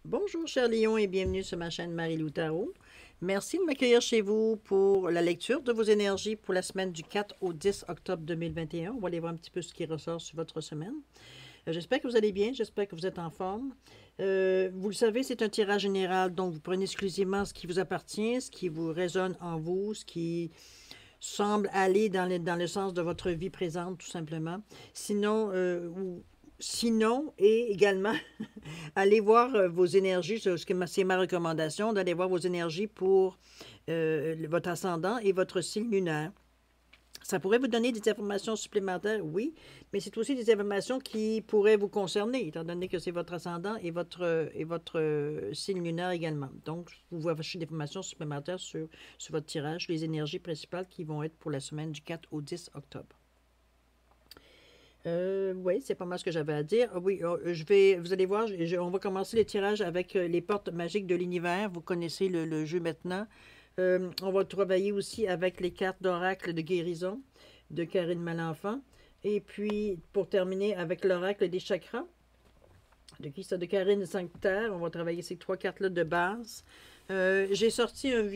Bonjour, cher Lion, et bienvenue sur ma chaîne Marie-Lou Tarot. Merci de m'accueillir chez vous pour la lecture de vos énergies pour la semaine du 4 au 10 octobre 2021. On va aller voir un petit peu ce qui ressort sur votre semaine. J'espère que vous allez bien, j'espère que vous êtes en forme. Vous le savez, c'est un tirage général, donc vous prenez exclusivement ce qui vous appartient, ce qui vous résonne en vous, ce qui semble aller dans le sens de votre vie présente, tout simplement. Sinon, et également, allez voir vos énergies, c'est ma recommandation, d'aller voir vos énergies pour votre ascendant et votre signe lunaire. Ça pourrait vous donner des informations supplémentaires, oui, mais c'est aussi des informations qui pourraient vous concerner, étant donné que c'est votre ascendant et votre signe lunaire également. Donc, vous pouvez chercher des informations supplémentaires sur votre tirage, les énergies principales qui vont être pour la semaine du 4 au 10 octobre. Oui, c'est pas mal ce que j'avais à dire. Oui, vous allez voir, on va commencer le tirage avec les portes magiques de l'univers. Vous connaissez le jeu maintenant. On va travailler aussi avec les cartes d'oracle de guérison de Karine Malenfant. Et puis, pour terminer, avec l'oracle des chakras de qui ça? De Karine Sanctaire. On va travailler ces trois cartes-là de base. J'ai sorti un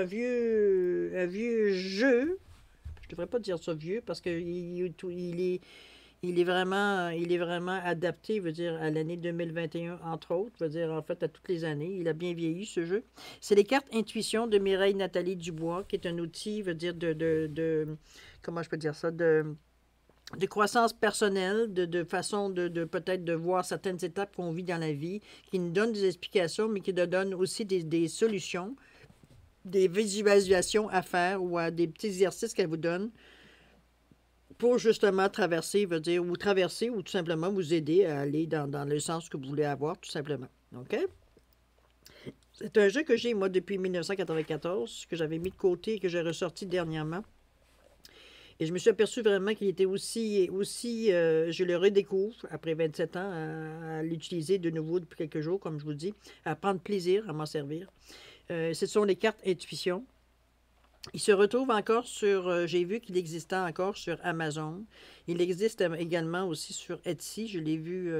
vieux jeu. Je devrais pas dire ça vieux parce qu'il est vraiment adapté, je veux dire, à l'année 2021, entre autres, je veux dire, en fait, à toutes les années. Il a bien vieilli, ce jeu. C'est les cartes Intuition de Mireille Nathalie Dubois, qui est un outil, je veux dire, comment je peux dire ça, de croissance personnelle, de façon de peut-être de voir certaines étapes qu'on vit dans la vie, qui nous donne des explications, mais qui nous donne aussi des solutions, des visualisations à faire ou à des petits exercices qu'elle vous donne pour justement traverser, veut dire, ou traverser, ou tout simplement vous aider à aller dans le sens que vous voulez avoir, tout simplement. OK? C'est un jeu que j'ai, moi, depuis 1994, que j'avais mis de côté et que j'ai ressorti dernièrement. Et je me suis aperçu vraiment qu'il était je le redécouvre après 27 ans à l'utiliser de nouveau depuis quelques jours, comme je vous dis, à prendre plaisir à m'en servir. Ce sont les cartes Intuition. Il se retrouve encore j'ai vu qu'il existait encore sur Amazon. Il existe également aussi sur Etsy. Je l'ai vu,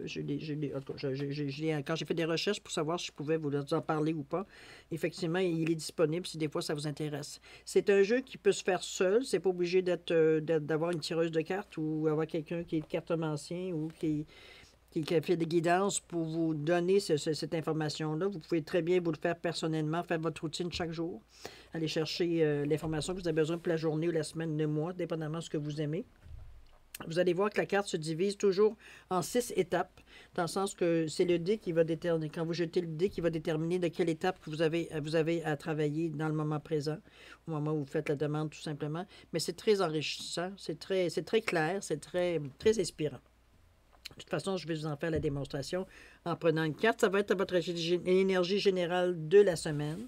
en tout cas, quand j'ai fait des recherches pour savoir si je pouvais vous en parler ou pas, effectivement, il est disponible si des fois ça vous intéresse. C'est un jeu qui peut se faire seul. C'est pas obligé d'avoir une tireuse de cartes ou avoir quelqu'un qui est cartomancien ou qui a fait des guidances pour vous donner cette information-là. Vous pouvez très bien vous le faire personnellement, faire votre routine chaque jour. Aller chercher l'information que vous avez besoin pour la journée ou la semaine, le mois, dépendamment de ce que vous aimez. Vous allez voir que la carte se divise toujours en 6 étapes, dans le sens que c'est le dé qui va déterminer, quand vous jetez le dé, qui va déterminer de quelle étape que vous avez à travailler dans le moment présent, au moment où vous faites la demande, tout simplement. Mais c'est très enrichissant, c'est très clair, c'est très inspirant. De toute façon, je vais vous en faire la démonstration en prenant une carte. Ça va être votre énergie générale de la semaine.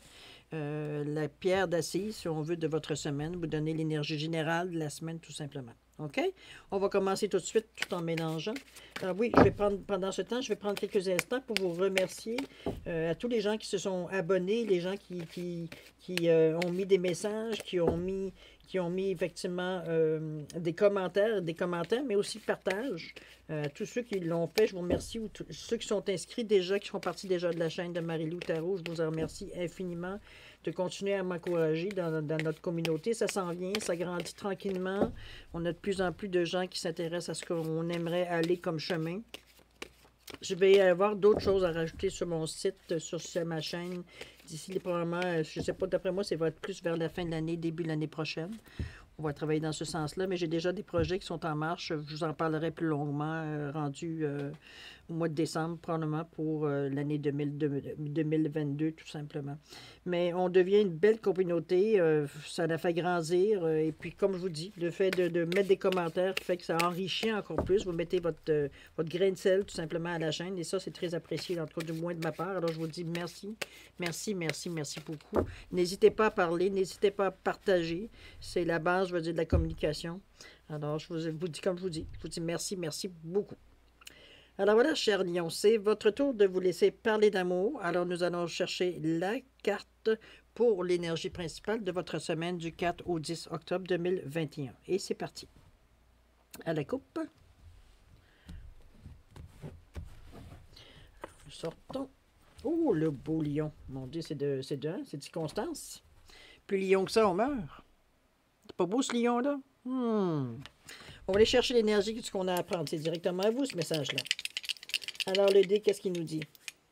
La pierre d'assise, si on veut, de votre semaine. Vous donnez l'énergie générale de la semaine, tout simplement. OK? On va commencer tout de suite, tout en mélangeant. Alors oui, pendant ce temps, je vais prendre quelques instants pour vous remercier à tous les gens qui se sont abonnés, les gens qui ont mis des messages, qui ont mis effectivement des commentaires, mais aussi partage. Tous ceux qui l'ont fait, je vous remercie. Ceux qui sont inscrits déjà, qui font partie déjà de la chaîne de Marie-Lou Tarot, je vous en remercie infiniment de continuer à m'encourager dans notre communauté. Ça s'en vient, ça grandit tranquillement. On a de plus en plus de gens qui s'intéressent à ce qu'on aimerait aller comme chemin. Je vais avoir d'autres choses à rajouter sur mon site, sur ma chaîne. D'ici, probablement, je ne sais pas, d'après moi, ça va être plus vers la fin de l'année, début de l'année prochaine. On va travailler dans ce sens-là, mais j'ai déjà des projets qui sont en marche. Je vous en parlerai plus longuement, rendu au mois de décembre, probablement pour l'année 2022, tout simplement. Mais on devient une belle communauté, ça la fait grandir. Et puis, comme je vous dis, le fait de mettre des commentaires fait que ça enrichit encore plus. Vous mettez votre grain de sel, tout simplement, à la chaîne. Et ça, c'est très apprécié, en tout cas, du moins de ma part. Alors, je vous dis merci, merci, merci, merci beaucoup. N'hésitez pas à parler, n'hésitez pas à partager. C'est la base, je veux dire, de la communication. Alors, je vous dis comme je vous dis merci, merci beaucoup. Alors voilà, cher Lion, c'est votre tour de vous laisser parler d'amour. Alors, nous allons chercher la carte pour l'énergie principale de votre semaine du 4 au 10 octobre 2021. Et c'est parti. À la coupe. Nous sortons Oh, le beau lion. Mon Dieu, c'est de Constance. Plus lion que ça, on meurt. C'est pas beau ce lion-là? On va aller chercher l'énergie de ce qu'on a à apprendre. C'est directement à vous, ce message-là. Alors, le dé, qu'est-ce qu'il nous dit?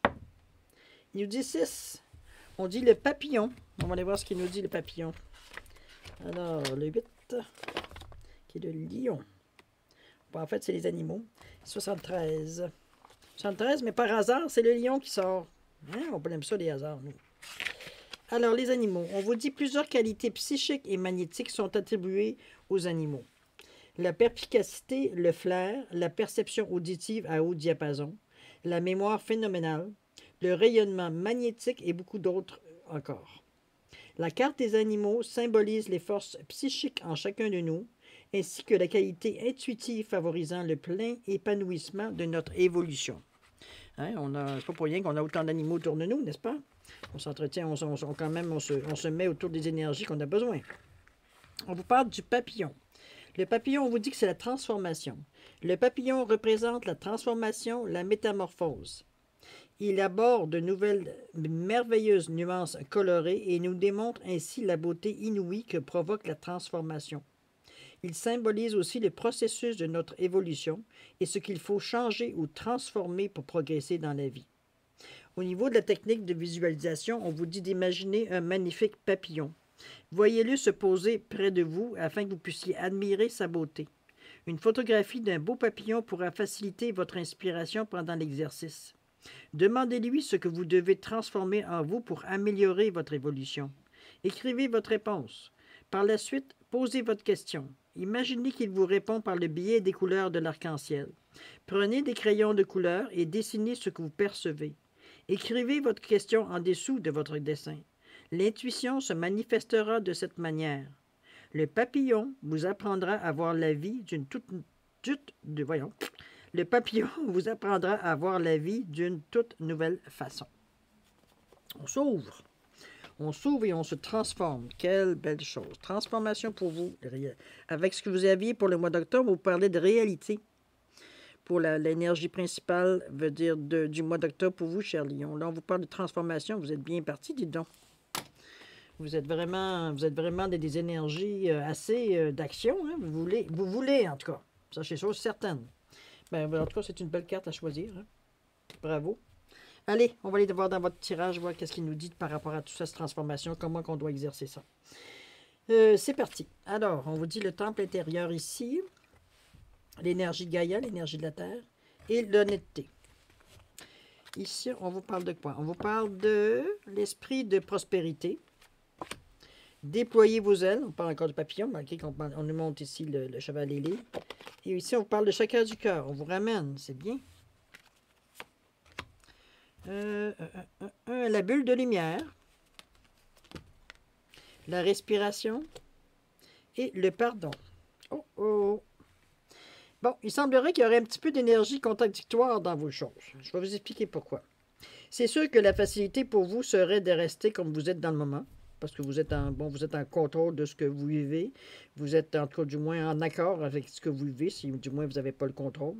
Il nous dit 6. On dit le papillon. On va aller voir ce qu'il nous dit, le papillon. Alors, le 8, qui est le lion. Bon, en fait, c'est les animaux. 73. 73, mais par hasard, c'est le lion qui sort. Hein? On aime ça, les hasards, nous. Alors, les animaux. On vous dit plusieurs qualités psychiques et magnétiques sont attribuées aux animaux. La perspicacité, le flair, la perception auditive à haut diapason, la mémoire phénoménale, le rayonnement magnétique et beaucoup d'autres encore. La carte des animaux symbolise les forces psychiques en chacun de nous, ainsi que la qualité intuitive favorisant le plein épanouissement de notre évolution. Hein, c'est pas pour rien qu'on a autant d'animaux autour de nous, n'est-ce pas? On s'entretient, on se met autour des énergies qu'on a besoin. On vous parle du papillon. Le papillon, on vous dit que c'est la transformation. Le papillon représente la transformation, la métamorphose. Il aborde de nouvelles merveilleuses nuances colorées et nous démontre ainsi la beauté inouïe que provoque la transformation. Il symbolise aussi le processus de notre évolution et ce qu'il faut changer ou transformer pour progresser dans la vie. Au niveau de la technique de visualisation, on vous dit d'imaginer un magnifique papillon. Voyez-le se poser près de vous afin que vous puissiez admirer sa beauté. Une photographie d'un beau papillon pourra faciliter votre inspiration pendant l'exercice. Demandez-lui ce que vous devez transformer en vous pour améliorer votre évolution. Écrivez votre réponse. Par la suite, posez votre question. Imaginez qu'il vous répond par le biais des couleurs de l'arc-en-ciel. Prenez des crayons de couleur et dessinez ce que vous percevez. Écrivez votre question en dessous de votre dessin. L'intuition se manifestera de cette manière. Le papillon vous apprendra à voir la vie Le papillon vous apprendra à voir la vie d'une toute nouvelle façon. On s'ouvre. On s'ouvre et on se transforme. Quelle belle chose. Transformation pour vous. Avec ce que vous aviez pour le mois d'octobre, vous parlez de réalité. Pour l'énergie principale, veut dire du mois d'octobre pour vous, cher Lion. Là, on vous parle de transformation. Vous êtes bien parti, dites donc. Vous êtes vraiment des énergies assez d'action. Hein? Vous voulez, en tout cas. Ça, c'est chose certaine. Ben, en tout cas, c'est une belle carte à choisir. Hein? Bravo. Allez, on va aller voir dans votre tirage, voir qu'est-ce qu'il nous dit par rapport à toute cette transformation, comment on doit exercer ça. C'est parti. Alors, on vous dit le temple intérieur ici, l'énergie de Gaïa, l'énergie de la Terre, et l'honnêteté. Ici, on vous parle de quoi? On vous parle de l'esprit de prospérité. Déployez vos ailes. On parle encore du papillon, malgré qu'on nous montre ici le cheval ailé. Et ici, on vous parle de chakra du cœur. On vous ramène, c'est bien. La bulle de lumière, la respiration et le pardon. Oh, oh. Bon, il semblerait qu'il y aurait un petit peu d'énergie contradictoire dans vos choses. Je vais vous expliquer pourquoi. C'est sûr que la facilité pour vous serait de rester comme vous êtes dans le moment, parce que vous êtes en contrôle de ce que vous vivez. Vous êtes, en tout cas, du moins en accord avec ce que vous vivez, si du moins vous n'avez pas le contrôle.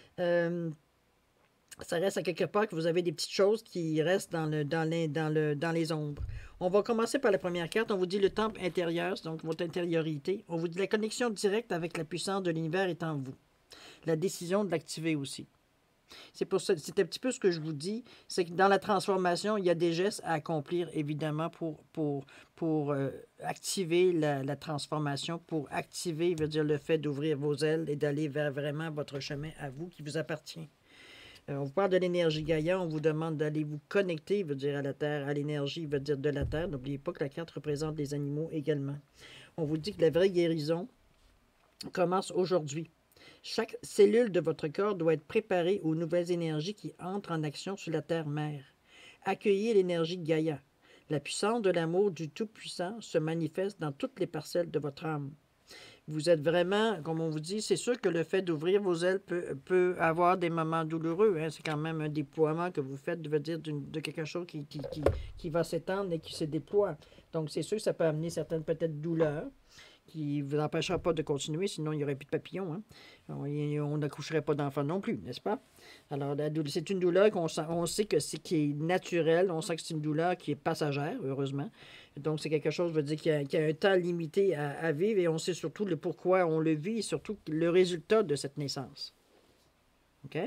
Ça reste à quelque part que vous avez des petites choses qui restent dans les ombres. On va commencer par la première carte. On vous dit le temple intérieur, donc votre intériorité. On vous dit la connexion directe avec la puissance de l'univers est en vous. La décision de l'activer aussi. C'est un petit peu ce que je vous dis, c'est que dans la transformation, il y a des gestes à accomplir, évidemment, pour activer la transformation, pour activer, veut dire le fait d'ouvrir vos ailes et d'aller vers vraiment votre chemin à vous qui vous appartient. On vous parle de l'énergie Gaïa, on vous demande d'aller vous connecter, veut dire à la Terre, à l'énergie, veut dire de la Terre. N'oubliez pas que la carte représente les animaux également. On vous dit que la vraie guérison commence aujourd'hui. Chaque cellule de votre corps doit être préparée aux nouvelles énergies qui entrent en action sur la Terre-Mère. Accueillez l'énergie Gaïa. La puissance de l'amour du Tout-Puissant se manifeste dans toutes les parcelles de votre âme. Vous êtes vraiment, comme on vous dit, c'est sûr que le fait d'ouvrir vos ailes peut avoir des moments douloureux. Hein? C'est quand même un déploiement que vous faites, veut dire de quelque chose qui va s'étendre et qui se déploie. Donc, c'est sûr que ça peut amener certaines peut-être douleurs qui ne vous empêchera pas de continuer, sinon il n'y aurait plus de papillons. Hein. On n'accoucherait pas d'enfants non plus, n'est-ce pas? Alors, c'est une douleur on sait que c'est qui est naturelle, on sent que c'est une douleur qui est passagère, heureusement. Donc, c'est quelque chose, je veux dire, qui a un temps limité à vivre et on sait surtout le pourquoi on le vit et surtout le résultat de cette naissance. OK?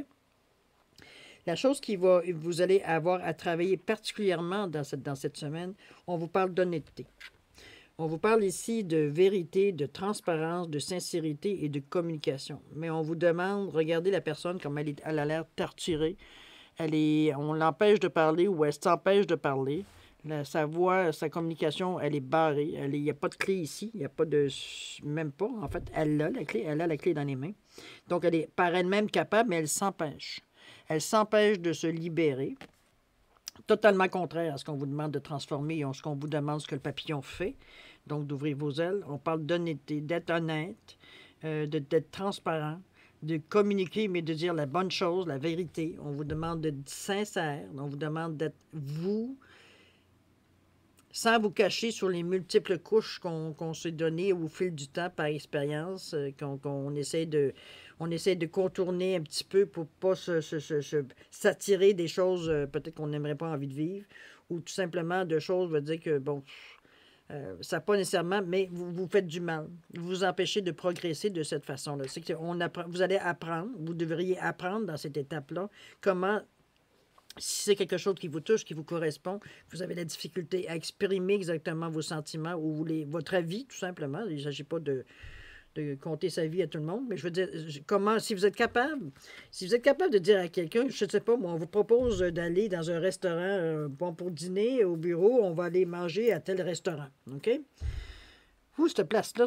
La chose vous allez avoir à travailler particulièrement dans cette semaine, on vous parle d'honnêteté. On vous parle ici de vérité, de transparence, de sincérité et de communication. Mais on vous demande, regardez la personne comme elle a l'air torturée. On l'empêche de parler ou elle s'empêche de parler. Sa voix, sa communication, elle est barrée. Il n'y a pas de clé ici. Il n'y a pas de... Même pas, en fait. Elle a la clé. Elle a la clé dans les mains. Donc, elle est par elle-même capable, mais elle s'empêche. Elle s'empêche de se libérer. Totalement contraire à ce qu'on vous demande de transformer et à ce qu'on vous demande ce que le papillon fait. Donc, d'ouvrir vos ailes. On parle d'honnêteté, d'être honnête, d'être transparent, de communiquer, mais de dire la bonne chose, la vérité. On vous demande d'être sincère. On vous demande d'être vous, sans vous cacher sur les multiples couches qu'on s'est données au fil du temps par expérience, qu'on essaie de... On essaie de contourner un petit peu pour ne pas s'attirer des choses peut-être qu'on n'aimerait pas envie de vivre, ou tout simplement de choses, veut dire que, bon, ça n'a pas nécessairement, mais vous faites du mal. Vous vous empêchez de progresser de cette façon-là. C'est que vous allez apprendre, vous devriez apprendre dans cette étape-là comment, si c'est quelque chose qui vous touche, qui vous correspond, vous avez la difficulté à exprimer exactement vos sentiments ou votre avis, tout simplement. Il ne s'agit pas de compter sa vie à tout le monde, mais je veux dire, si vous êtes capable de dire à quelqu'un, je ne sais pas, moi, on vous propose d'aller dans un restaurant, bon, pour dîner au bureau, on va aller manger à tel restaurant, OK? Vous, cette place-là,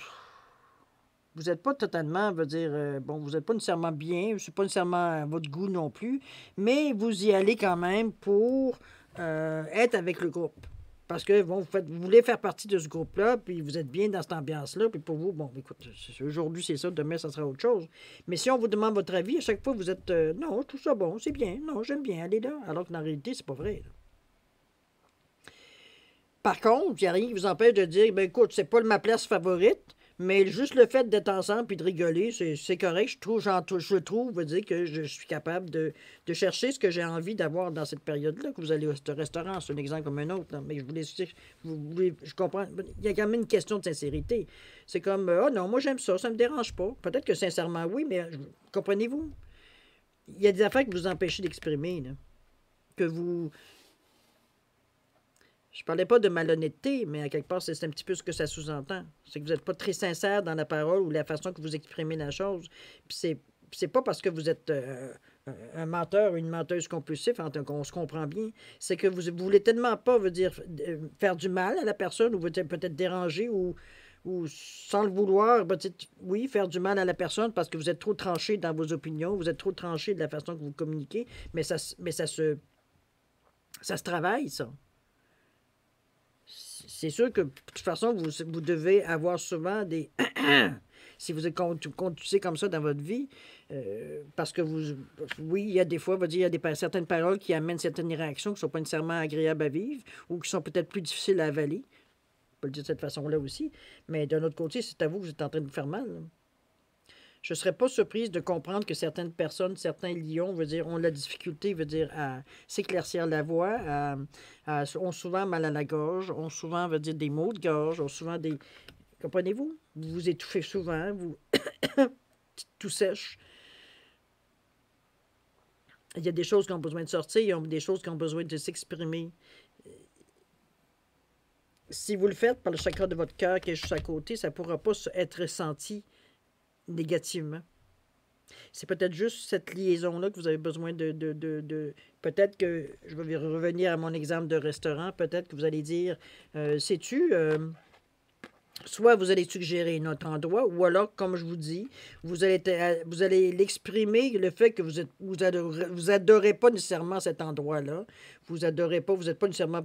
vous n'êtes pas totalement, veut dire, bon, vous n'êtes pas nécessairement bien, c'est pas nécessairement à votre goût non plus, mais vous y allez quand même pour être avec le groupe. Parce que bon, vous voulez faire partie de ce groupe-là, puis vous êtes bien dans cette ambiance-là, puis pour vous, bon, écoute, aujourd'hui c'est ça, demain ça sera autre chose. Mais si on vous demande votre avis, à chaque fois vous êtes non, je trouve ça bon, c'est bien, non, j'aime bien aller là, alors que dans la réalité, c'est pas vrai. Là. Par contre, il n'y a rien qui vous empêche de dire, ben écoute, c'est pas ma place favorite, mais juste le fait d'être ensemble puis de rigoler, c'est correct. Je trouve, veut dire que je suis capable de chercher ce que j'ai envie d'avoir dans cette période-là, que vous allez au restaurant, c'est un exemple comme un autre. Là. Mais je voulais dire, je comprends. Il y a quand même une question de sincérité. C'est comme, ah non, moi j'aime ça, ça me dérange pas. Peut-être que sincèrement, oui, mais comprenez-vous? Il y a des affaires que vous empêchez d'exprimer, là. Que vous. Je parlais pas de malhonnêteté, mais à quelque part, c'est un petit peu ce que ça sous-entend. C'est que vous n'êtes pas très sincère dans la parole ou la façon que vous exprimez la chose. Puis c'est pas parce que vous êtes un menteur ou une menteuse compulsive, on se comprend bien. C'est que vous voulez tellement pas, veut dire, faire du mal à la personne ou peut-être déranger ou sans le vouloir, oui, faire du mal à la personne parce que vous êtes trop tranché dans vos opinions, vous êtes trop tranché de la façon que vous communiquez, mais ça se travaille, ça. C'est sûr que, de toute façon, vous devez avoir souvent des... si vous êtes conduisez comme ça dans votre vie, parce que oui, il y a des fois, il y a certaines paroles qui amènent certaines réactions qui ne sont pas nécessairement agréables à vivre ou qui sont peut-être plus difficiles à avaler. On peut le dire de cette façon-là aussi. Mais d'un autre côté, c'est à vous que vous êtes en train de vous faire mal. Là. Je ne serais pas surprise de comprendre que certaines personnes, certains lions, ont la difficulté, à s'éclaircir la voix, ont souvent mal à la gorge, ont souvent, des maux de gorge, ont souvent des... Comprenez-vous? Vous vous étouffez souvent, vous... tout sèche. Il y a des choses qui ont besoin de sortir, il y a des choses qui ont besoin de s'exprimer. Si vous le faites par le chakra de votre cœur qui est juste à côté, ça ne pourra pas être ressenti négativement. C'est peut-être juste cette liaison-là que vous avez besoin de... Peut-être que, je vais revenir à mon exemple de restaurant, peut-être que vous allez dire, sais-tu, soit vous allez suggérer un autre endroit, ou alors, comme je vous dis, vous allez l'exprimer, le fait que vous adorez pas nécessairement cet endroit-là, vous n'êtes pas nécessairement...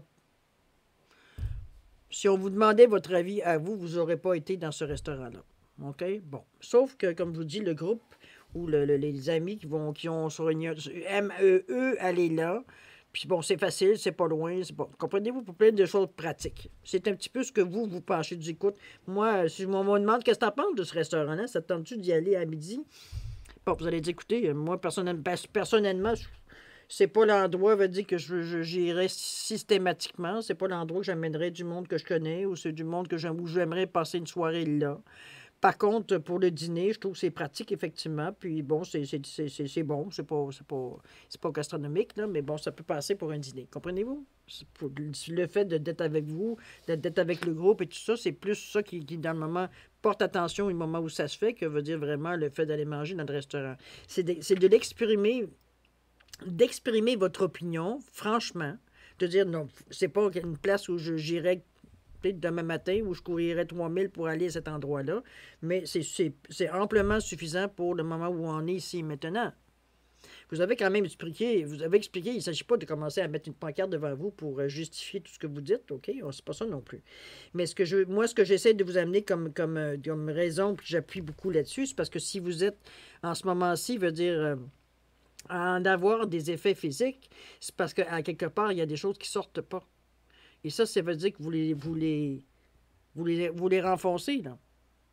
Si on vous demandait votre avis à vous, vous n'aurez pas été dans ce restaurant-là. OK? Bon. Sauf que, comme je vous dis, le groupe ou les amis qui ont sur une aiment, eux, aller là, Puis bon, c'est facile, c'est pas loin, c'est pas... Comprenez-vous, pour plein de choses pratiques. C'est un petit peu ce que vous penchez du écoute. Moi, si on me demande qu'est-ce que t'en penses de ce restaurant-là, ça te tente-tu d'y aller à midi? Bon, vous allez dire, écoutez, moi, personnellement, c'est pas l'endroit, veut dire que j'irais systématiquement. C'est pas l'endroit que j'amènerais du monde que je connais ou c'est du monde où j'aimerais passer une soirée là. Par contre, pour le dîner, je trouve que c'est pratique, effectivement. Puis bon, c'est bon. C'est pas gastronomique, là, mais bon, ça peut passer pour un dîner. Comprenez-vous? Le fait d'être avec vous, d'être avec le groupe et tout ça, c'est plus ça qui, dans le moment, porte attention au moment où ça se fait, que veut dire vraiment le fait d'aller manger dans le restaurant. C'est de l'exprimer, d'exprimer votre opinion, franchement, de dire non, c'est pas une place où j'irais peut-être demain matin où je courirais 3000 pour aller à cet endroit-là, mais c'est amplement suffisant pour le moment où on est ici maintenant. Vous avez quand même expliqué, il ne s'agit pas de commencer à mettre une pancarte devant vous pour justifier tout ce que vous dites, OK? C'est pas ça non plus. Mais ce que j'essaie de vous amener comme raison, puis j'appuie beaucoup là-dessus, c'est parce que si vous êtes en ce moment-ci, veut dire à en avoir des effets physiques, c'est parce qu'à quelque part, il y a des choses qui ne sortent pas. Et ça veut dire que vous les renfoncez, là.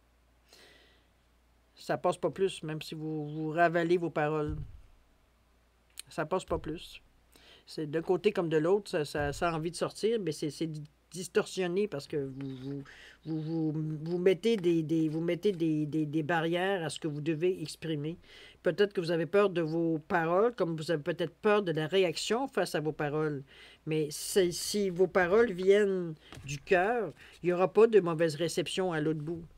Ça passe pas plus, même si vous ravalez vos paroles. Ça passe pas plus. C'est d'un côté comme de l'autre, ça a envie de sortir, mais c'est distorsionné parce que vous mettez des barrières à ce que vous devez exprimer. Peut-être que vous avez peur de vos paroles, comme vous avez peut-être peur de la réaction face à vos paroles. Mais si vos paroles viennent du cœur, il n'y aura pas de mauvaise réception à l'autre bout.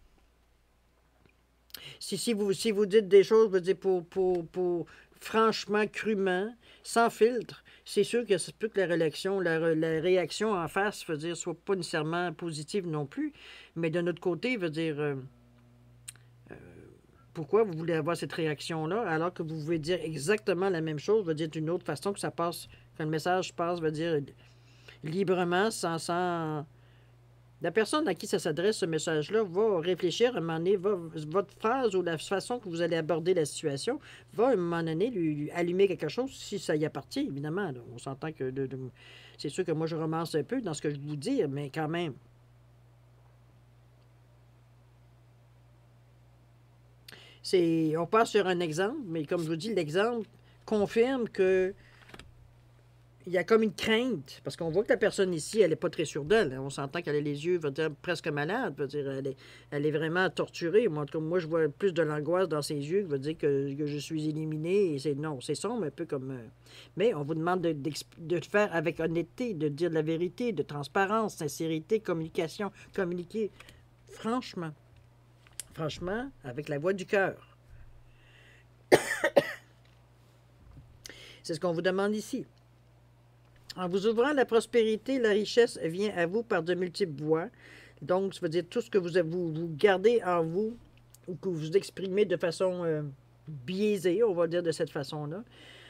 Si vous dites des choses, je veux dire, pour franchement, crûment, sans filtre, c'est sûr que c'est plus que la réaction en face, veut dire, soit pas nécessairement positive non plus, mais de notre côté, veut dire, pourquoi vous voulez avoir cette réaction-là, alors que vous pouvez dire exactement la même chose, veut dire d'une autre façon que ça passe, que le message passe, veut dire, librement, sans... La personne à qui ça s'adresse, ce message-là, va réfléchir à un moment donné, votre phrase ou la façon que vous allez aborder la situation va à un moment donné lui allumer quelque chose, si ça y appartient, évidemment. Là. On s'entend que c'est sûr que moi, je romance un peu dans ce que je vous dis, mais quand même. On passe sur un exemple, mais comme je vous dis, l'exemple confirme que il y a comme une crainte, parce qu'on voit que la personne ici, elle n'est pas très sûre d'elle. On s'entend qu'elle a les yeux, veut dire, presque malades. Veut dire, elle est vraiment torturée. Moi, je vois plus de l'angoisse dans ses yeux, qui veut dire que je suis éliminé. Et non, c'est sombre, un peu comme... Mais on vous demande de le faire avec honnêteté, de dire la vérité, de transparence, sincérité, communication. Communiquer franchement. Franchement, avec la voix du cœur. C'est ce qu'on vous demande ici. En vous ouvrant la prospérité, la richesse vient à vous par de multiples voies. Donc, ça veut dire tout ce que vous gardez en vous ou que vous exprimez de façon biaisée, on va dire de cette façon-là,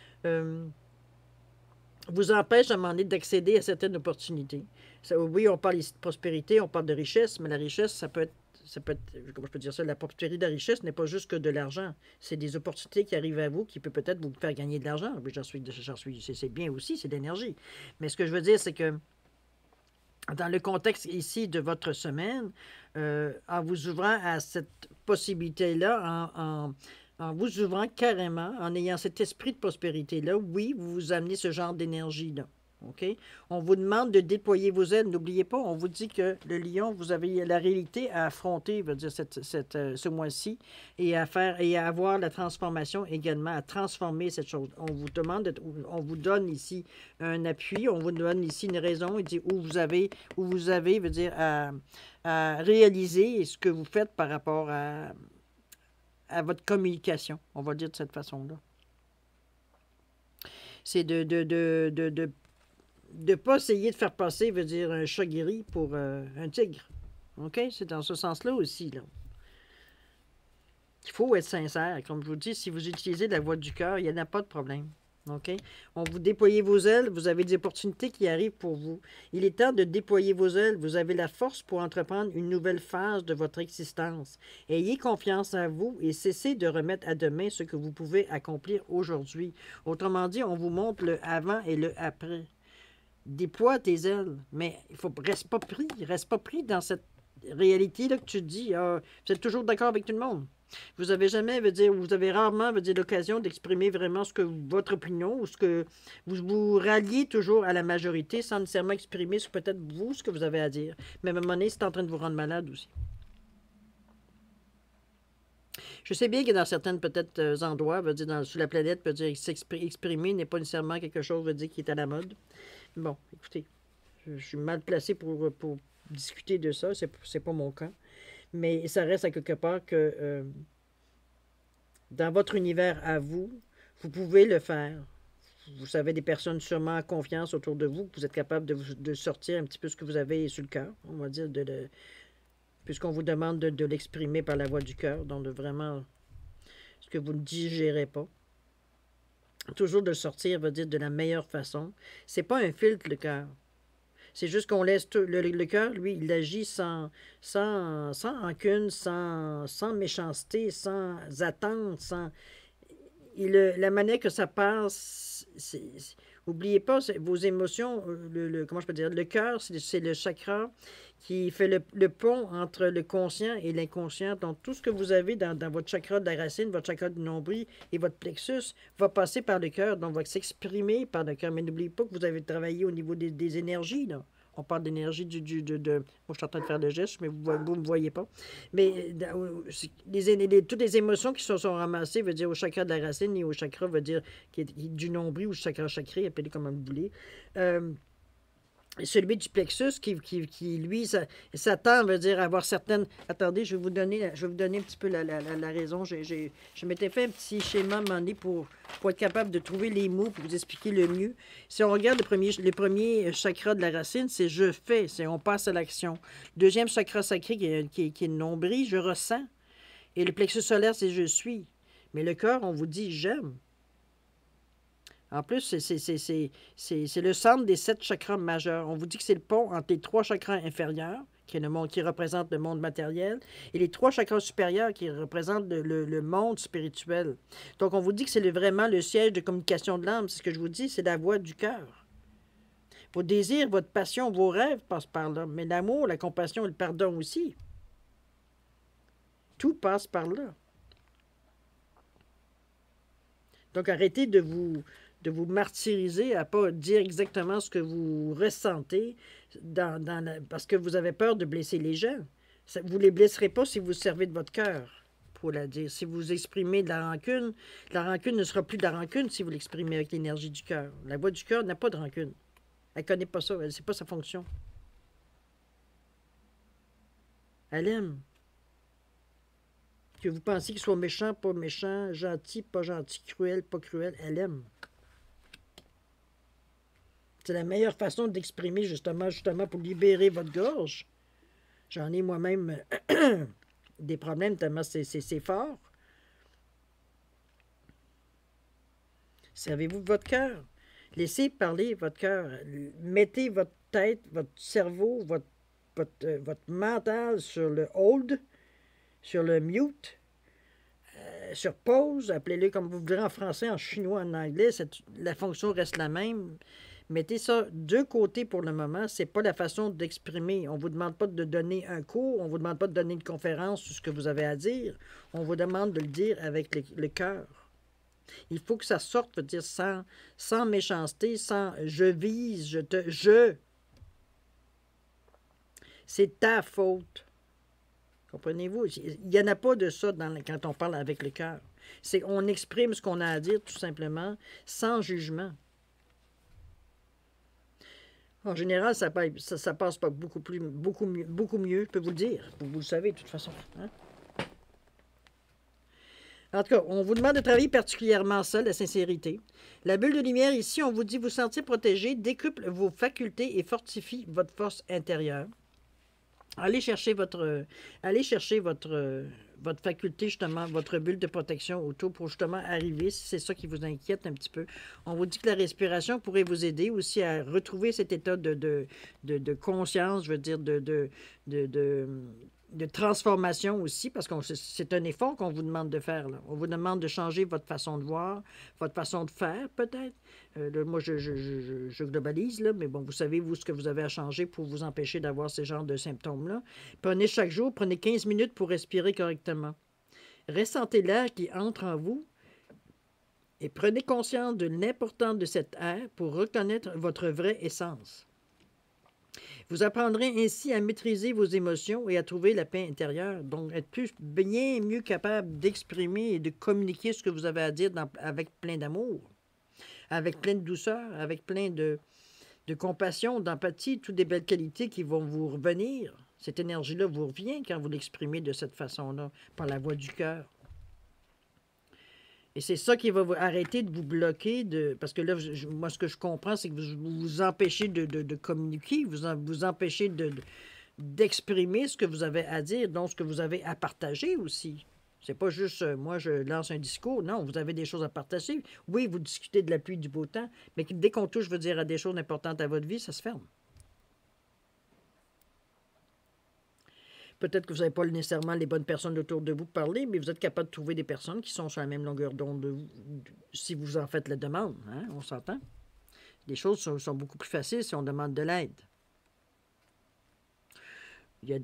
vous empêche à un moment donné d'accéder à certaines opportunités. Oui, on parle ici de prospérité, on parle de richesse, mais la richesse, ça peut être, comment je peux dire ça, la prospérité de la richesse n'est pas juste que de l'argent. C'est des opportunités qui arrivent à vous qui peut peut-être vous faire gagner de l'argent. C'est bien aussi, c'est de l'énergie. Mais ce que je veux dire, c'est que dans le contexte ici de votre semaine, en vous ouvrant à cette possibilité-là, en vous ouvrant carrément, en ayant cet esprit de prospérité-là, oui, vous vous amenez ce genre d'énergie-là. OK? On vous demande de déployer vos ailes. N'oubliez pas, on vous dit que le lion, vous avez la réalité à affronter, veut dire ce mois-ci, et à avoir la transformation également, à transformer cette chose. On vous donne ici un appui, on vous donne ici une raison, il dit où vous avez, veut dire, à réaliser ce que vous faites par rapport à votre communication, on va dire de cette façon-là. C'est de ne pas essayer de faire passer, veut dire, un chat guéri pour un tigre. OK? C'est dans ce sens-là aussi, là. Il faut être sincère. Comme je vous dis, si vous utilisez la voix du cœur, il n'y en a pas de problème. OK? On vous déployez vos ailes, vous avez des opportunités qui arrivent pour vous. Il est temps de déployer vos ailes. Vous avez la force pour entreprendre une nouvelle phase de votre existence. Ayez confiance en vous et cessez de remettre à demain ce que vous pouvez accomplir aujourd'hui. Autrement dit, on vous montre le avant et le après. Déploie tes ailes, mais reste pas pris dans cette réalité-là que tu te dis, vous êtes toujours d'accord avec tout le monde. Vous avez jamais, vous avez rarement, l'occasion d'exprimer vraiment votre opinion ou ce que vous ralliez toujours à la majorité sans nécessairement exprimer peut-être vous, ce que vous avez à dire. Mais à un moment donné, c'est en train de vous rendre malade aussi. Je sais bien que dans certains peut-être endroits, sur la planète, exprimer n'est pas nécessairement quelque chose qui est à la mode. Bon, écoutez, je suis mal placé pour discuter de ça, c'est pas mon cas. Mais ça reste à quelque part que dans votre univers à vous, vous pouvez le faire. Vous savez des personnes sûrement en confiance autour de vous, que vous êtes capable de sortir un petit peu ce que vous avez sur le cœur, on va dire, puisqu'on vous demande de l'exprimer par la voix du cœur, donc de vraiment ce que vous ne digérez pas. Toujours de le sortir, va dire, de la meilleure façon. C'est pas un filtre, le cœur. C'est juste qu'on laisse tout. Le cœur, lui, il agit sans rancune, sans méchanceté, sans attente, la manière que ça passe, n'oubliez pas, vos émotions, comment je peux dire, le cœur, c'est le chakra qui fait le pont entre le conscient et l'inconscient. Donc, tout ce que vous avez dans votre chakra de la racine, votre chakra du nombril et votre plexus va passer par le cœur, donc va s'exprimer par le cœur. Mais n'oubliez pas que vous avez travaillé au niveau des énergies, là. On parle d'énergie moi, je suis en train de faire le geste, mais vous ne me voyez pas. Mais toutes les émotions qui se sont ramassées, veut dire au chakra de la racine et au chakra, veut dire du nombril ou chakra chakra, appelez comme vous voulez. Celui du plexus qui lui, s'attend, veut dire avoir certaines... Attendez, je vais vous donner un petit peu la raison. Je m'étais fait un petit schéma à un moment donné pour être capable de trouver les mots pour vous expliquer le mieux. Si on regarde le premier chakra de la racine, c'est « je fais », c'est « on passe à l'action ». Le deuxième chakra sacré qui est le nombril, « je ressens ». Et le plexus solaire, c'est « je suis ». Mais le cœur, on vous dit « j'aime ». En plus, c'est le centre des 7 chakras majeurs. On vous dit que c'est le pont entre les 3 chakras inférieurs, qui représentent le monde matériel, et les 3 chakras supérieurs qui représentent le monde spirituel. Donc, on vous dit que c'est vraiment le siège de communication de l'âme. C'est ce que je vous dis, c'est la voix du cœur. Vos désirs, votre passion, vos rêves passent par là. Mais l'amour, la compassion et le pardon aussi. Tout passe par là. Donc, arrêtez de vous martyriser à ne pas dire exactement ce que vous ressentez parce que vous avez peur de blesser les gens. Vous ne les blesserez pas si vous servez de votre cœur, pour la dire. Si vous exprimez de la rancune ne sera plus de la rancune si vous l'exprimez avec l'énergie du cœur. La voix du cœur n'a pas de rancune. Elle ne connaît pas ça. Elle ne sait pas sa fonction. Elle aime. Que vous pensiez qu'il soit méchant, pas méchant, gentil, pas gentil, cruel, pas cruel, elle aime. C'est la meilleure façon d'exprimer justement pour libérer votre gorge. J'en ai moi-même des problèmes tellement c'est fort. Servez-vous de votre cœur. Laissez parler votre cœur. Mettez votre tête, votre cerveau, votre mental sur le hold, sur le mute, sur pause, appelez-le comme vous voudrez en français, en chinois, en anglais, la fonction reste la même. Mettez ça de côté pour le moment. Ce n'est pas la façon d'exprimer. On ne vous demande pas de donner un cours, on ne vous demande pas de donner une conférence sur ce que vous avez à dire. On vous demande de le dire avec le cœur. Il faut que ça sorte, veut dire sans méchanceté, sans je vise, je. C'est ta faute. Comprenez-vous? Il n'y en a pas de ça quand on parle avec le cœur. On exprime ce qu'on a à dire tout simplement, sans jugement. En général, ça passe pas beaucoup mieux, je peux vous le dire. Vous le savez de toute façon. Hein? En tout cas, on vous demande de travailler particulièrement seul, la sincérité. La bulle de lumière, ici, on vous dit vous sentir protégé, décuple vos facultés et fortifie votre force intérieure. Allez chercher votre faculté, justement, votre bulle de protection autour pour justement arriver, si c'est ça qui vous inquiète un petit peu. On vous dit que la respiration pourrait vous aider aussi à retrouver cet état de conscience, je veux dire, de, de, de transformation aussi, parce que c'est un effort qu'on vous demande de faire, là. On vous demande de changer votre façon de voir, votre façon de faire, peut-être. Là, moi, je globalise, là, mais bon, vous savez, vous, ce que vous avez à changer pour vous empêcher d'avoir ce genre de symptômes-là. Prenez chaque jour, prenez 15 minutes pour respirer correctement. Ressentez l'air qui entre en vous et prenez conscience de l'importance de cet air pour reconnaître votre vraie essence. Vous apprendrez ainsi à maîtriser vos émotions et à trouver la paix intérieure, donc être bien mieux capable d'exprimer et de communiquer ce que vous avez à dire avec plein d'amour, avec plein de douceur, avec plein de compassion, d'empathie, toutes des belles qualités qui vont vous revenir. Cette énergie-là vous revient quand vous l'exprimez de cette façon-là, par la voix du cœur. Et c'est ça qui va vous arrêter de vous bloquer, parce que là, moi, ce que je comprends, c'est que vous empêchez de communiquer, vous empêchez d'exprimer ce que vous avez à dire, donc ce que vous avez à partager aussi. C'est pas juste, moi, je lance un discours. Non, vous avez des choses à partager. Oui, vous discutez de la pluie, du beau temps, mais dès qu'on touche, je veux dire, à des choses importantes à votre vie, ça se ferme. Peut-être que vous n'avez pas nécessairement les bonnes personnes autour de vous pour parler, mais vous êtes capable de trouver des personnes qui sont sur la même longueur d'onde de vous, si vous en faites la demande. Hein? On s'entend? Les choses sont beaucoup plus faciles si on demande de l'aide. Il y a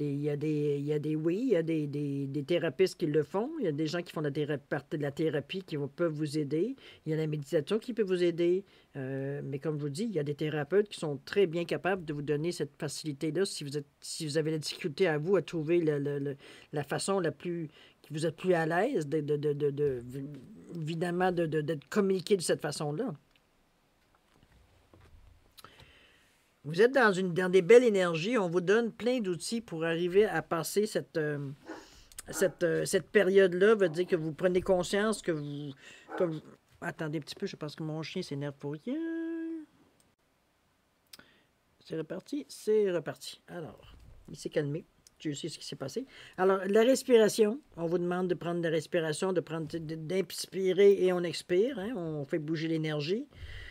des thérapeutes qui le font. Il y a des gens qui font de la thérapie qui peuvent vous aider. Il y a la méditation qui peut vous aider. Mais comme je vous dis, il y a des thérapeutes qui sont très bien capables de vous donner cette facilité-là si vous avez la difficulté à vous à trouver la façon la plus que vous êtes plus à l'aise évidemment de communiquer de cette façon-là. Vous êtes dans des belles énergies. On vous donne plein d'outils pour arriver à passer cette période-là. Veut dire que vous prenez conscience que vous... Attendez un petit peu, je pense que mon chien s'énerve pour rien. C'est reparti? C'est reparti. Alors, il s'est calmé. Je sais ce qui s'est passé. Alors, la respiration. On vous demande de prendre de la respiration, d'inspirer et on expire. Hein? On fait bouger l'énergie.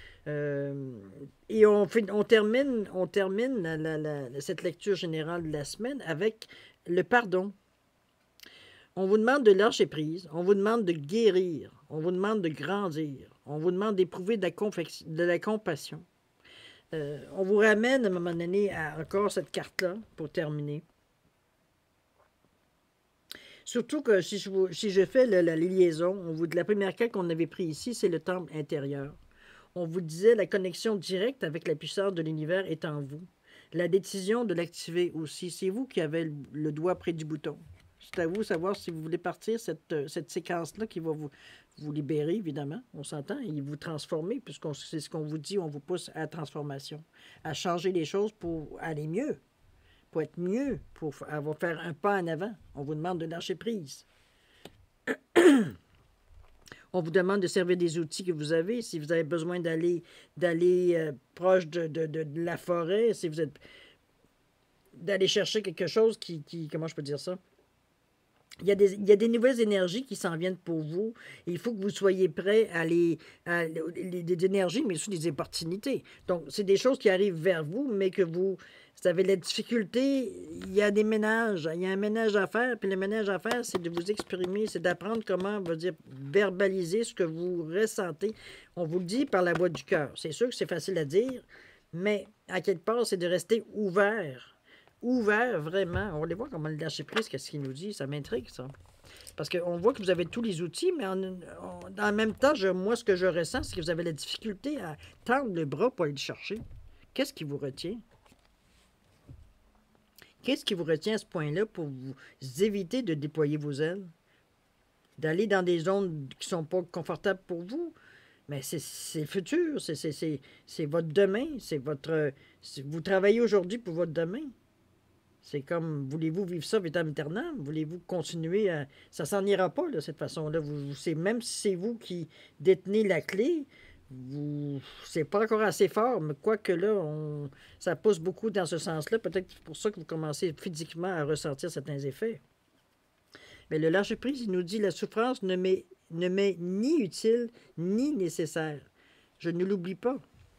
Et on termine cette lecture générale de la semaine avec le pardon. On vous demande de lâcher prise, on vous demande de guérir, on vous demande de grandir, on vous demande d'éprouver de la compassion. On vous ramène à un moment donné à encore cette carte-là pour terminer. Surtout que si je fais la liaison, la première carte qu'on avait prise ici, c'est le temple intérieur. On vous disait la connexion directe avec la puissance de l'univers est en vous. La décision de l'activer aussi, c'est vous qui avez le doigt près du bouton. C'est à vous de savoir si vous voulez partir cette séquence-là qui va vous libérer, évidemment, on s'entend, et vous transformer, puisque c'est ce qu'on vous dit, on vous pousse à la transformation, à changer les choses pour aller mieux, pour être mieux, pour faire un pas en avant. On vous demande de lâcher prise. On vous demande de servir des outils que vous avez. Si vous avez besoin d'aller proche de la forêt, si vous êtes d'aller chercher quelque chose comment je peux dire ça? Il y a des nouvelles énergies qui s'en viennent pour vous. Il faut que vous soyez prêts des énergies, mais aussi des opportunités. Donc, c'est des choses qui arrivent vers vous, mais que vous avez de la difficulté. Il y a des ménages. Il y a un ménage à faire. Puis le ménage à faire, c'est de vous exprimer, c'est d'apprendre comment, verbaliser ce que vous ressentez. On vous le dit par la voix du cœur. C'est sûr que c'est facile à dire, mais à quelque part, c'est de rester ouvert. Ouvert, vraiment. On va aller voir comment le lâcher prise, qu'est-ce qu'il nous dit. Ça m'intrigue, ça. Parce qu'on voit que vous avez tous les outils, mais en même temps, moi, ce que je ressens, c'est que vous avez la difficulté à tendre le bras pour aller le chercher. Qu'est-ce qui vous retient? Qu'est-ce qui vous retient à ce point-là pour vous éviter de déployer vos ailes? D'aller dans des zones qui ne sont pas confortables pour vous? Mais c'est le futur, c'est votre demain, vous travaillez aujourd'hui pour votre demain. C'est comme, voulez-vous vivre ça vitam aeternam? Voulez-vous continuer ça s'en ira pas, de cette façon-là. Même si c'est vous qui détenez la clé, C'est pas encore assez fort, mais quoique là, ça pousse beaucoup dans ce sens-là. Peut-être que c'est pour ça que vous commencez physiquement à ressentir certains effets. Mais le lâcher-prise, il nous dit la souffrance ne m'est ni utile ni nécessaire. Je ne l'oublie pas.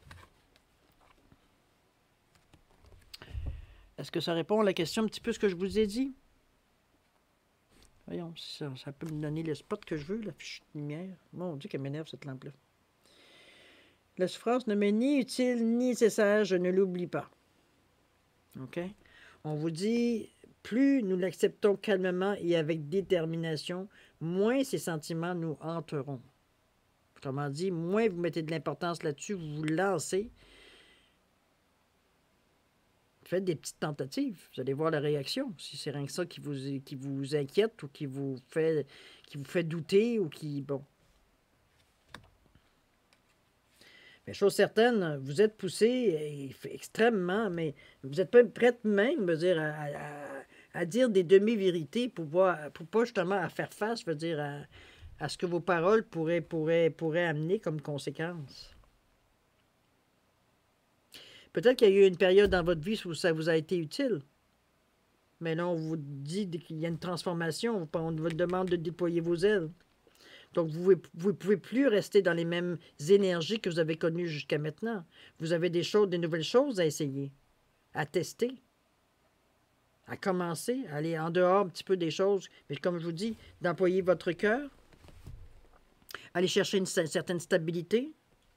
Est-ce que ça répond à la question un petit peu ce que je vous ai dit? Voyons, si ça peut me donner le spot que je veux, la fiche de lumière. Mon Dieu, qu'elle m'énerve cette lampe-là. La souffrance ne m'est ni utile ni nécessaire, je ne l'oublie pas. OK? On vous dit, plus nous l'acceptons calmement et avec détermination, moins ces sentiments nous hanteront. Autrement dit, moins vous mettez de l'importance là-dessus, vous vous lancez. Faites des petites tentatives. Vous allez voir la réaction. Si c'est rien que ça qui vous inquiète ou qui vous fait douter ou qui... Bon. Mais chose certaine, vous êtes poussé extrêmement, mais vous êtes pas prête même, dire, à dire des demi-vérités pour pas justement à faire face, dire, à ce que vos paroles pourraient amener comme conséquence. Peut-être qu'il y a eu une période dans votre vie où ça vous a été utile. Mais là, on vous dit qu'il y a une transformation. On vous demande de déployer vos ailes. Donc, vous ne pouvez plus rester dans les mêmes énergies que vous avez connues jusqu'à maintenant. Vous avez des nouvelles choses à essayer, à tester, à commencer, à aller en dehors un petit peu des choses. Mais comme je vous dis, d'employer votre cœur, aller chercher une certaine stabilité,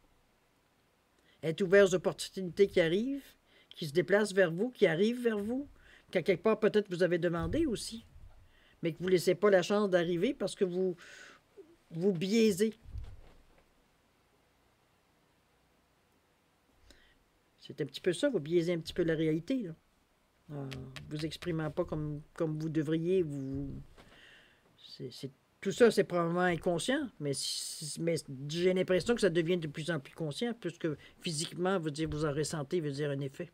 être ouvert aux opportunités qui arrivent, qui se déplacent vers vous, qui arrivent vers vous, qu'à quelque part peut-être vous avez demandé aussi, mais que vous ne laissez pas la chance d'arriver parce que vous biaisez. C'est un petit peu ça, vous biaisez un petit peu la réalité, là. Vous exprimant pas comme vous devriez, tout ça, c'est probablement inconscient, mais j'ai l'impression que ça devient de plus en plus conscient, puisque physiquement, vous en ressentez, un effet.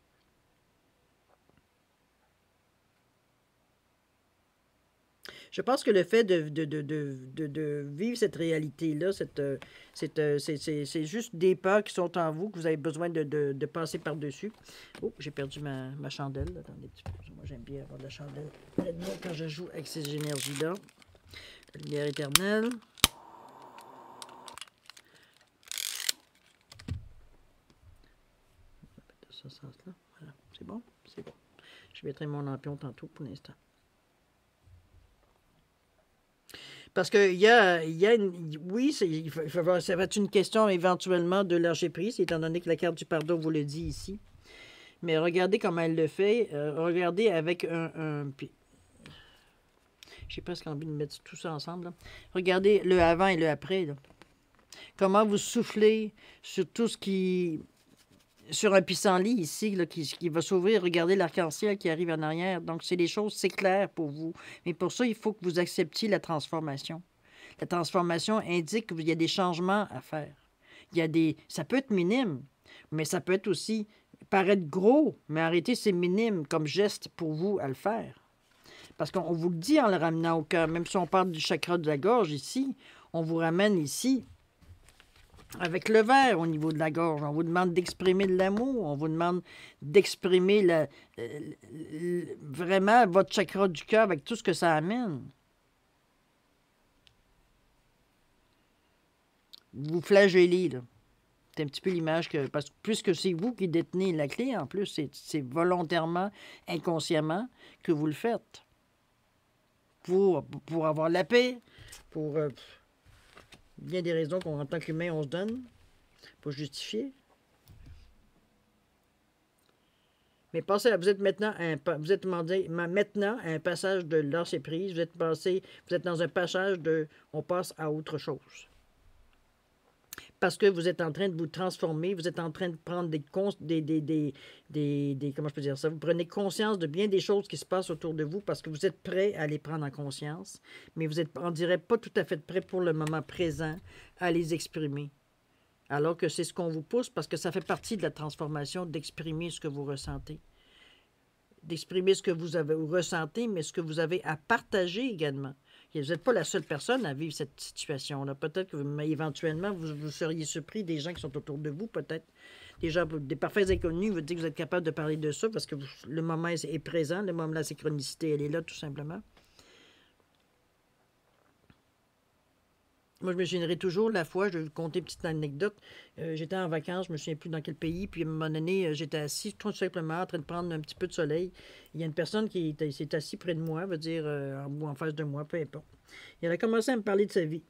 Je pense que le fait de vivre cette réalité-là, c'est juste des peurs qui sont en vous, que vous avez besoin de passer par-dessus. Oh, j'ai perdu ma chandelle. Attendez un petit peu. Moi, j'aime bien avoir de la chandelle quand je joue avec ces énergies-là. La lumière éternelle. Ça, là. Voilà. C'est bon? C'est bon. Je vais éteindre mon lampion tantôt pour l'instant. Parce que oui, ça va être une question éventuellement de lâcher prise, étant donné que la carte du pardon vous le dit ici. Mais regardez comment elle le fait. Regardez avec un j'ai presque envie de mettre tout ça ensemble, là. Regardez le avant et le après, là. Comment vous soufflez sur tout ce qui... Sur un pissenlit ici, là, qui va s'ouvrir. Regardez l'arc-en-ciel qui arrive en arrière. Donc, c'est des choses, c'est clair pour vous. Mais pour ça, il faut que vous acceptiez la transformation. La transformation indique qu'il y a des changements à faire. Ça peut être minime, mais ça peut être aussi paraître gros, mais arrêtez, c'est minime comme geste pour vous à le faire. Parce qu'on vous le dit en le ramenant au cœur. Même si on parle du chakra de la gorge ici, on vous ramène ici avec le verre au niveau de la gorge. On vous demande d'exprimer de l'amour. On vous demande d'exprimer vraiment votre chakra du cœur avec tout ce que ça amène. Vous flagellez, là. C'est un petit peu l'image que... Parce que puisque c'est vous qui détenez la clé, en plus, c'est volontairement, inconsciemment que vous le faites. Pour avoir la paix, pour bien des raisons qu'en tant qu'humain, on se donne, pour justifier. Mais pensez, vous êtes maintenant maintenant à un passage de lâcher prise, vous êtes dans un passage de on passe à autre chose. Parce que vous êtes en train de vous transformer, vous êtes en train de prendre comment je peux dire ça, vous prenez conscience de bien des choses qui se passent autour de vous parce que vous êtes prêt à les prendre en conscience, mais vous êtes, on dirait, pas tout à fait prêt pour le moment présent à les exprimer. Alors que c'est ce qu'on vous pousse parce que ça fait partie de la transformation d'exprimer ce que vous ressentez. D'exprimer ce que vous ressentez, mais ce que vous avez à partager également. Il Vous n'êtes pas la seule personne à vivre cette situation-là. Peut-être que éventuellement, vous seriez surpris des gens qui sont autour de vous, peut-être. Des gens, des parfaits inconnus, vous dites que vous êtes capable de parler de ça parce que le moment est présent, le moment de la synchronicité, elle est là, tout simplement. Moi, je me souviendrai toujours la fois, je vais vous conter une petite anecdote. J'étais en vacances, je me souviens plus dans quel pays, puis à un moment donné, j'étais assis tout simplement en train de prendre un petit peu de soleil. Il y a une personne qui s'est assise près de moi, veut dire ou en face de moi, peu importe. Et elle a commencé à me parler de sa vie.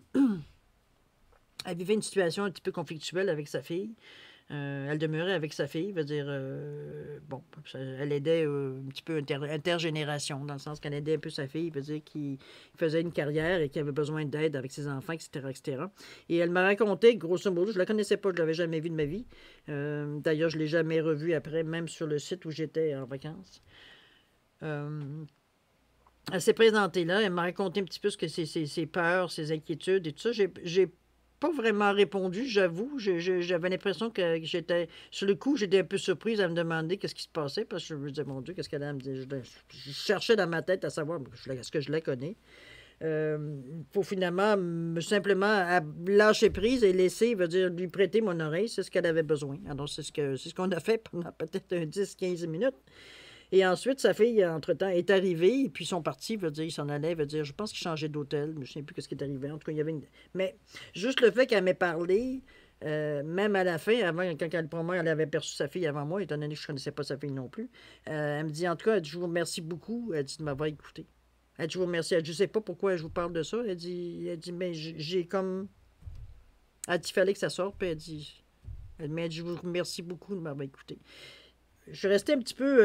Elle vivait une situation un petit peu conflictuelle avec sa fille. Elle demeurait avec sa fille, veut dire, bon, elle aidait un petit peu intergénération, dans le sens qu'elle aidait un peu sa fille, veut dire qu'il faisait une carrière et qu'il avait besoin d'aide avec ses enfants, etc., etc. Et elle m'a raconté, grosso modo, je ne la connaissais pas, je ne l'avais jamais vue de ma vie. D'ailleurs, je ne l'ai jamais revue après, même sur le site où j'étais en vacances. Elle s'est présentée là, elle m'a raconté un petit peu ce que ses peurs, ses inquiétudes et tout ça. J'ai pas vraiment répondu, j'avoue. J'avais l'impression que j'étais... Sur le coup, j'étais un peu surprise à me demander qu'est-ce qui se passait, parce que je me disais, mon Dieu, qu'est-ce qu'elle a à me dire? Je cherchais dans ma tête à savoir, est-ce que je la connais? Pour finalement simplement lâcher prise et laisser, veut dire, lui prêter mon oreille, c'est ce qu'elle avait besoin. Alors, c'est ce qu'on a fait pendant peut-être 10-15 minutes. Et ensuite, sa fille, entre-temps, est arrivée, et puis ils sont partis, veut dire, ils s'en allaient, veut dire, je pense qu'ils changeaient d'hôtel, je ne sais plus ce qui est arrivé. En tout cas, il y avait une... Mais juste le fait qu'elle m'ait parlé, même à la fin, avant, pour moi, elle avait perçu sa fille avant moi, étant donné que je ne connaissais pas sa fille non plus, elle me dit, en tout cas, elle dit, je vous remercie beaucoup, elle dit, de m'avoir écouté. Elle dit, je vous remercie, elle dit, je ne sais pas pourquoi je vous parle de ça, elle dit mais j'ai comme... Elle dit, il fallait que ça sorte, puis elle dit, mais elle dit, je vous remercie beaucoup de m'avoir écouté. Je suis resté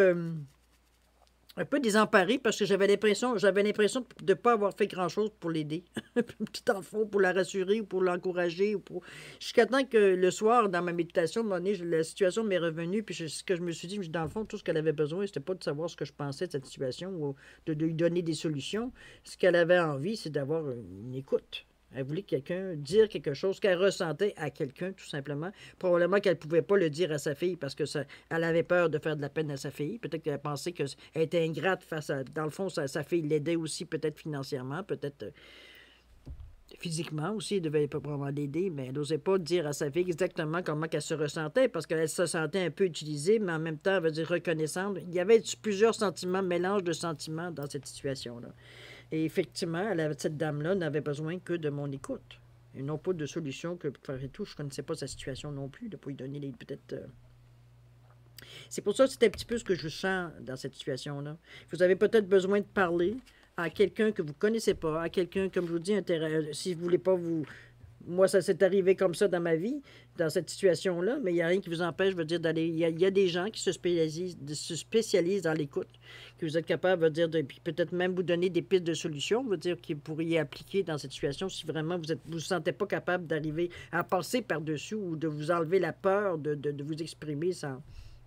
un peu désemparée parce que j'avais l'impression de ne pas avoir fait grand-chose pour l'aider. Petit enfant, pour la rassurer ou pour l'encourager. Jusqu'à temps que le soir, dans ma méditation, à un moment donné, la situation m'est revenue, puis ce que je me suis dit, dans le fond, tout ce qu'elle avait besoin, c'était pas de savoir ce que je pensais de cette situation ou de lui donner des solutions. Ce qu'elle avait envie, c'est d'avoir une écoute. Elle voulait que quelqu'un dire quelque chose qu'elle ressentait à quelqu'un, tout simplement. Probablement qu'elle ne pouvait pas le dire à sa fille parce qu'elle avait peur de faire de la peine à sa fille. Peut-être qu'elle pensait qu'elle était ingrate face à... Dans le fond, sa fille l'aidait aussi, peut-être financièrement, peut-être physiquement aussi. Elle devait pas vraiment l'aider, mais elle n'osait pas dire à sa fille exactement comment elle se ressentait parce qu'elle se sentait un peu utilisée, mais en même temps, elle veut dire reconnaissante. Il y avait plusieurs sentiments, mélange de sentiments dans cette situation-là. Et effectivement, cette dame-là n'avait besoin que de mon écoute. Et non pas de solution que, pour faire et tout, je ne connaissais pas sa situation non plus, de ne pas lui donner peut-être... C'est pour ça que c'est un petit peu ce que je sens dans cette situation-là. Vous avez peut-être besoin de parler à quelqu'un que vous ne connaissez pas, à quelqu'un, comme je vous dis, si vous ne voulez pas vous... Moi, ça s'est arrivé comme ça dans ma vie, dans cette situation-là, mais il n'y a rien qui vous empêche, je veux dire, d'aller... Il y a des gens qui se spécialisent dans l'écoute, que vous êtes capable, veut dire, puis peut-être même vous donner des pistes de solutions, veut dire, que vous pourriez appliquer dans cette situation si vraiment vous vous sentez pas capable d'arriver à passer par-dessus ou de vous enlever la peur de vous exprimer sans...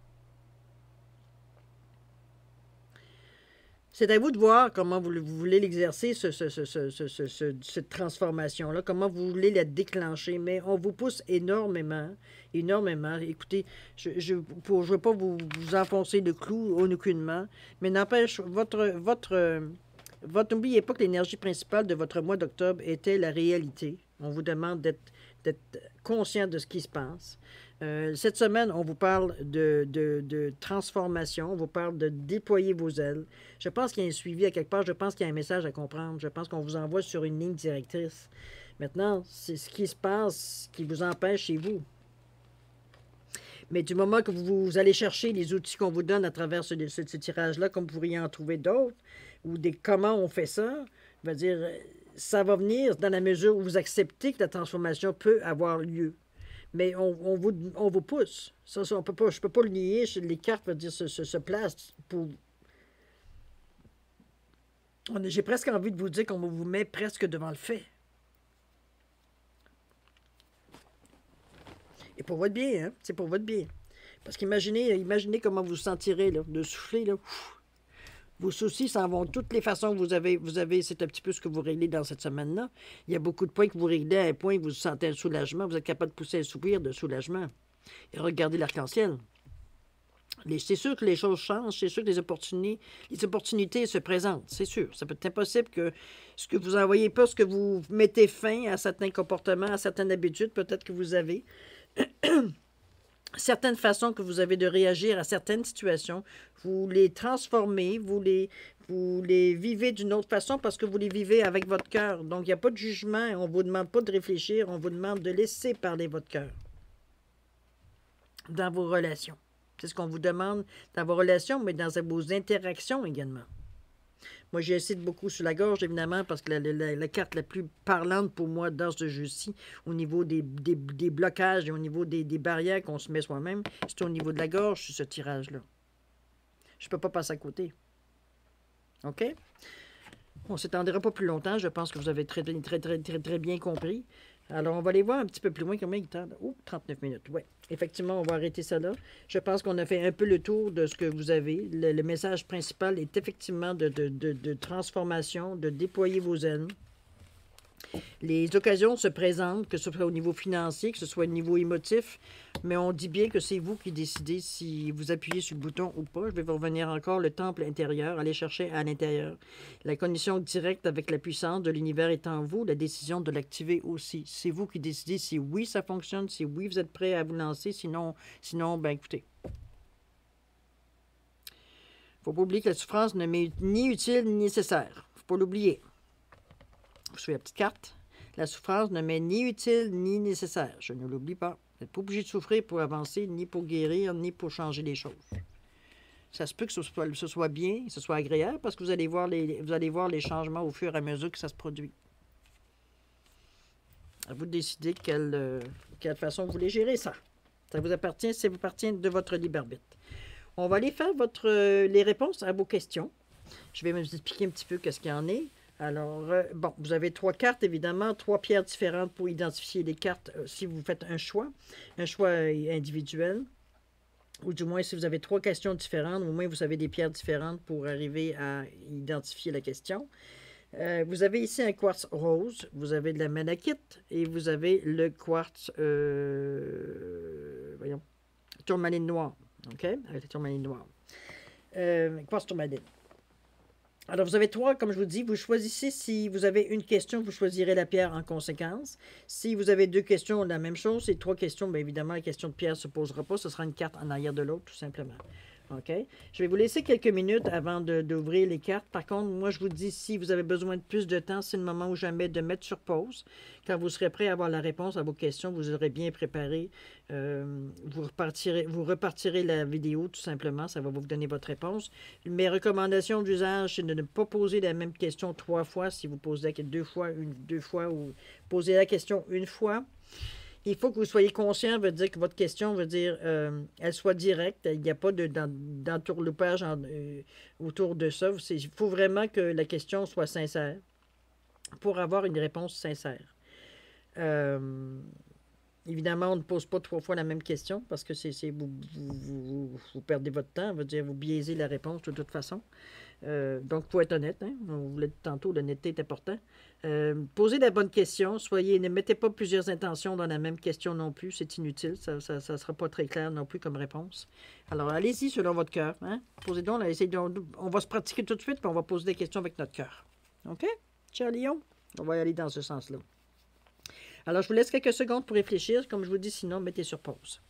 C'est à vous de voir comment vous voulez l'exercer, cette transformation-là, comment vous voulez la déclencher. Mais on vous pousse énormément, énormément. Écoutez, je ne veux pas vous enfoncer le clou aucunement, mais n'empêche, n'oubliez pas que l'énergie principale de votre mois d'octobre était la réalité. On vous demande d'être conscient de ce qui se passe. Cette semaine, on vous parle de transformation, on vous parle de déployer vos ailes. Je pense qu'il y a un suivi à quelque part, je pense qu'il y a un message à comprendre, je pense qu'on vous envoie sur une ligne directrice. Maintenant, c'est ce qui se passe qui vous empêche chez vous. Mais du moment que vous allez chercher les outils qu'on vous donne à travers ce tirage-là, comme vous pourriez en trouver d'autres, ou comment on fait ça, je veux dire, ça va venir dans la mesure où vous acceptez que la transformation peut avoir lieu. Mais on vous pousse. Ça, je ne peux pas le nier. Les cartes, veut dire, se placent pour... J'ai presque envie de vous dire qu'on vous met presque devant le fait. Et pour votre bien, hein? C'est pour votre bien. Parce qu'imaginez comment vous vous sentirez, là, de souffler, là. Vos soucis s'en vont de toutes les façons que vous avez, c'est un petit peu ce que vous réglez dans cette semaine-là. Il y a beaucoup de points que vous réglez à un point que vous sentez un soulagement, vous êtes capable de pousser un soupir de soulagement. Et regardez l'arc-en-ciel. C'est sûr que les choses changent, c'est sûr que les opportunités se présentent, c'est sûr. Ça peut être impossible que ce que vous envoyez pas, ce que vous mettez fin à certains comportements, à certaines habitudes, peut-être que vous avez, certaines façons que vous avez de réagir à certaines situations, vous les transformez, vous les vivez d'une autre façon parce que vous les vivez avec votre cœur. Donc, il n'y a pas de jugement, on ne vous demande pas de réfléchir, on vous demande de laisser parler votre cœur dans vos relations. C'est ce qu'on vous demande dans vos relations, mais dans vos interactions également. Moi, j'insiste beaucoup sur la gorge, évidemment, parce que la carte la plus parlante pour moi dans ce jeu-ci, au niveau des blocages et au niveau des barrières qu'on se met soi-même, c'est au niveau de la gorge, sur ce tirage-là. Je ne peux pas passer à côté. OK? On ne s'étendra pas plus longtemps. Je pense que vous avez très bien compris. Alors, on va aller voir un petit peu plus loin combien il tarde. Oh, 39 minutes. Oui, effectivement, on va arrêter ça là. Je pense qu'on a fait un peu le tour de ce que vous avez. Le message principal est effectivement de transformation, de déployer vos ailes. Les occasions se présentent, que ce soit au niveau financier, que ce soit au niveau émotif, mais on dit bien que c'est vous qui décidez si vous appuyez sur le bouton ou pas. Je vais vous revenir encore, le temple intérieur, aller chercher à l'intérieur. La connexion directe avec la puissance de l'univers est en vous, la décision de l'activer aussi. C'est vous qui décidez si oui, ça fonctionne, si oui, vous êtes prêt à vous lancer, sinon ben écoutez. Il ne faut pas oublier que la souffrance ne m'est ni utile ni nécessaire. Il ne faut pas l'oublier. Vous suivez la petite carte. La souffrance ne m'est ni utile ni nécessaire. Je ne l'oublie pas. Vous n'êtes pas obligé de souffrir pour avancer, ni pour guérir, ni pour changer les choses. Ça se peut que ce soit bien, que ce soit agréable, parce que vous allez voir les changements au fur et à mesure que ça se produit. À vous de décider quelle façon vous voulez gérer ça. Ça vous appartient de votre libre arbitre. On va aller faire les réponses à vos questions. Je vais vous expliquer un petit peu ce qu'il y en est. Alors, bon, vous avez 3 cartes, évidemment, 3 pierres différentes pour identifier les cartes si vous faites un choix individuel. Ou du moins, si vous avez 3 questions différentes, au moins vous avez des pierres différentes pour arriver à identifier la question. Vous avez ici un quartz rose, vous avez de la malachite et vous avez le quartz, tourmaline noire. OK? Avec la tourmaline noire. Quartz tourmaline. Alors, vous avez 3, comme je vous dis, vous choisissez, si vous avez une question, vous choisirez la pierre en conséquence. Si vous avez 2 questions, la même chose. Et 3 questions, bien évidemment, la question de pierre ne se posera pas. Ce sera une carte en arrière de l'autre, tout simplement. OK? Je vais vous laisser quelques minutes avant d'ouvrir les cartes. Par contre, moi, je vous dis, si vous avez besoin de plus de temps, c'est le moment ou jamais de mettre sur pause. Quand vous serez prêt à avoir la réponse à vos questions, vous aurez bien préparé. Vous repartirez la vidéo, tout simplement. Ça va vous donner votre réponse. Mes recommandations d'usage, c'est de ne pas poser la même question 3 fois. Si vous posez 2 fois ou posez la question une fois. Il faut que vous soyez conscient, veut dire que votre question elle soit directe. Il n'y a pas d'entourloupage autour de ça. Il faut vraiment que la question soit sincère pour avoir une réponse sincère. Évidemment, on ne pose pas 3 fois la même question parce que vous perdez votre temps. Veut dire vous biaisez la réponse de toute façon. Donc, il faut être honnête. Hein? On vous l'a dit tantôt, l'honnêteté est importante. Posez la bonne question. Ne mettez pas plusieurs intentions dans la même question non plus. C'est inutile. Ça ne sera pas très clair non plus comme réponse. Alors, allez-y selon votre cœur. Hein? Posez donc. On va se pratiquer tout de suite, puis on va poser des questions avec notre cœur. OK? Cher Lion? On va y aller dans ce sens-là. Alors, je vous laisse quelques secondes pour réfléchir. Comme je vous dis, sinon, mettez sur pause.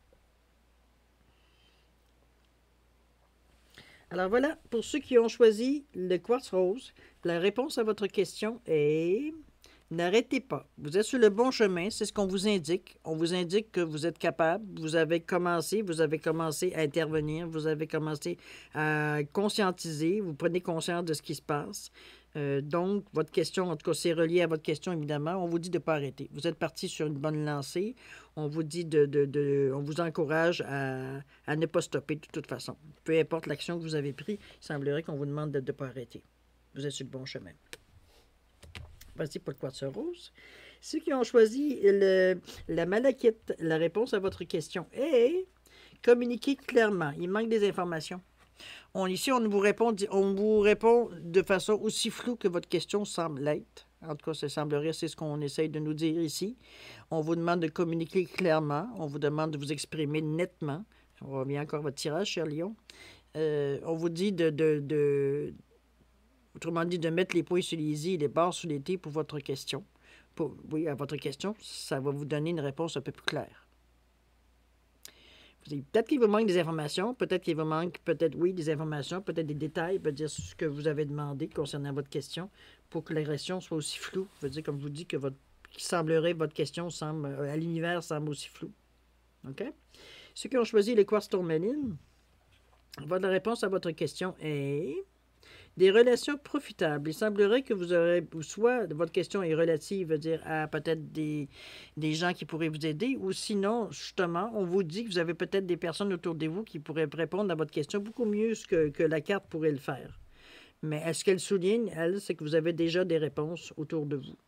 Alors voilà, pour ceux qui ont choisi le quartz rose, la réponse à votre question est n'arrêtez pas. Vous êtes sur le bon chemin, c'est ce qu'on vous indique. On vous indique que vous êtes capable, vous avez commencé à intervenir, vous avez commencé à conscientiser, vous prenez conscience de ce qui se passe. Donc, votre question, en tout cas, c'est relié à votre question, évidemment. On vous dit de ne pas arrêter. Vous êtes parti sur une bonne lancée. On vous dit on vous encourage à ne pas stopper de toute façon. Peu importe l'action que vous avez prise, il semblerait qu'on vous demande de ne pas arrêter. Vous êtes sur le bon chemin. Voici pour le quartz rose. Ceux qui ont choisi la malachite, la réponse à votre question est communiquer clairement. Il manque des informations. Ici, on vous répond de façon aussi floue que votre question semble l'être. En tout cas, ça semblerait, c'est ce qu'on essaye de nous dire ici. On vous demande de communiquer clairement. On vous demande de vous exprimer nettement. On revient encore à votre tirage, cher Lion. On vous dit autrement dit, de mettre les points sur les i et les barres sur les t pour votre question. Oui, à votre question, ça va vous donner une réponse un peu plus claire. Peut-être qu'il vous manque des informations, peut-être qu'il vous manque, oui, des informations, peut-être des détails, veut dire ce que vous avez demandé concernant votre question, pour que la question soit aussi floue. Veut dire, comme je vous dis, que votre question semble, à l'univers semble aussi floue. OK? Ceux qui ont choisi les quartz tourmaline, votre réponse à votre question est des relations profitables. Il semblerait que vous aurez, soit votre question est relative, veut dire à peut-être des gens qui pourraient vous aider, ou sinon, justement, on vous dit que vous avez peut-être des personnes autour de vous qui pourraient répondre à votre question beaucoup mieux que la carte pourrait le faire. Mais est-ce qu'elle souligne, elle, c'est que vous avez déjà des réponses autour de vous.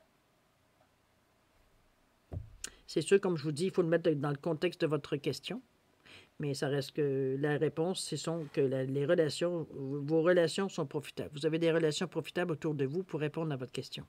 C'est sûr, comme je vous dis, il faut le mettre dans le contexte de votre question. Mais ça reste que la réponse, c'est que vos relations sont profitables. Vous avez des relations profitables autour de vous pour répondre à votre question.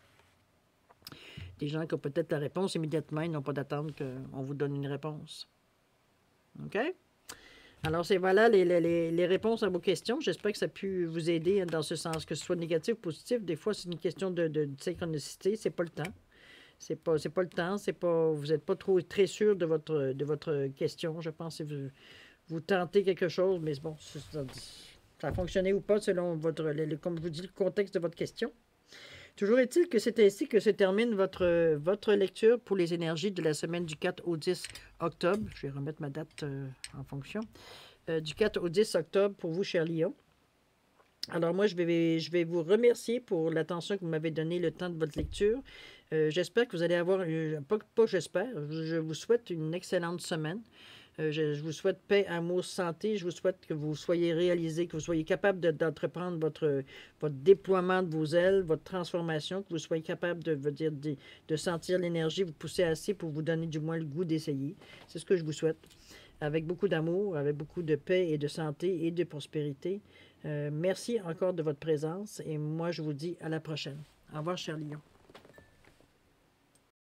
Des gens qui ont peut-être la réponse immédiatement, ils n'ont pas d'attendre qu'on vous donne une réponse. OK? Alors, voilà les réponses à vos questions. J'espère que ça a pu vous aider dans ce sens, que ce soit négatif ou positif. Des fois, c'est une question de synchronicité, c'est pas le temps. C'est pas le temps, vous n'êtes pas très sûr de votre question. Je pense que vous tentez quelque chose, mais bon, ça a fonctionné ou pas selon comme je vous dis, le contexte de votre question. Toujours est-il que c'est ainsi que se termine votre lecture pour les énergies de la semaine du 4 au 10 octobre. Je vais remettre ma date en fonction. Du 4 au 10 octobre pour vous, cher Lion. Alors moi, je vais vous remercier pour l'attention que vous m'avez donnée, le temps de votre lecture. J'espère que vous allez avoir, pas j'espère, je vous souhaite une excellente semaine. Je vous souhaite paix, amour, santé. Je vous souhaite que vous soyez réalisé, que vous soyez capable d'entreprendre votre déploiement de vos ailes, votre transformation, que vous soyez capable de sentir l'énergie vous pousser assez pour vous donner du moins le goût d'essayer. C'est ce que je vous souhaite. Avec beaucoup d'amour, avec beaucoup de paix et de santé et de prospérité. Merci encore de votre présence et moi, je vous dis à la prochaine. Au revoir, cher Lion.